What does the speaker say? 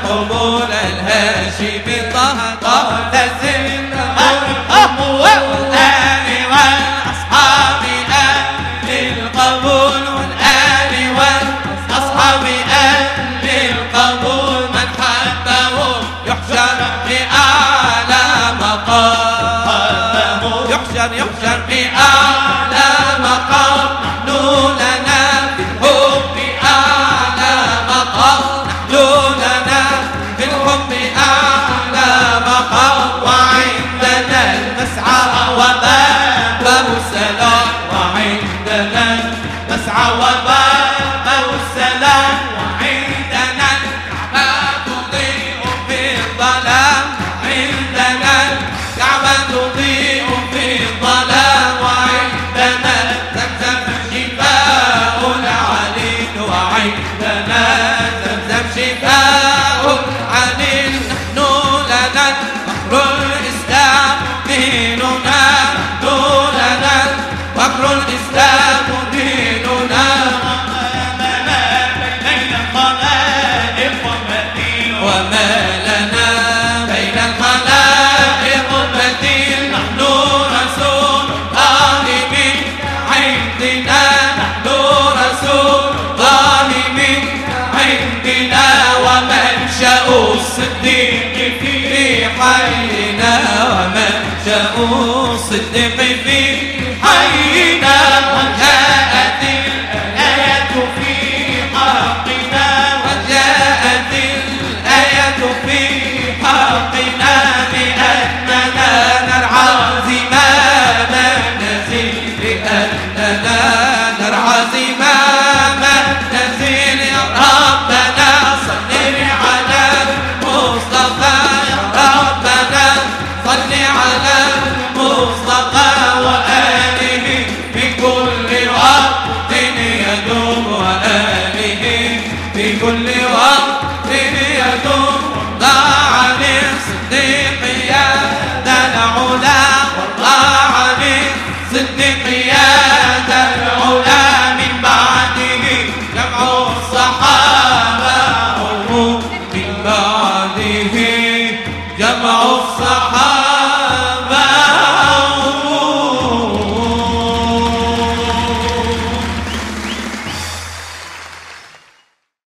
القبول الهاشمي طه طه تزين والآل والأصحاب أهل القبول والآل والأصحاب أهل القبول من حبه يحشر بأعلى مقام يحشر بأعلى مقام نحن لنا بالحب أعلى مقام نحن لنا بالحب أعلى مقام وعندنا المسعى وباب السلام وعندنا المسعى وباب السلام وعندنا الكعبة تضيء في الظلام عندنا الكعبة تضيء في الظلام وعندنا زمزم شفاء العليل وعندنا زمزم شفاء العليل نحن لنا فخر الإسلام ديننا نحن لنا فخر الإسلام ديننا وما لنا بين الخلائق بديل نحن رسول الله من عندنا نحن رسول الله من عندنا ومنشأ الصديق في حينا ومنشأ الصديق في حينا وجاءت الآية في حقنا وجاءت الآية في حقنا بأننا نرعى زمام النزيل بأننا نرعى زمام النزيل يا ربنا صل على المصطفى يا ربنا صل على المصطفى وآله في كل وقت يدوم وآله في كل وقت يدوم ضاع للصديق يا ذا العلا وضاع للصديق يا ذا العلا من بعده جمع الصحابة من بعده جمع الصحابة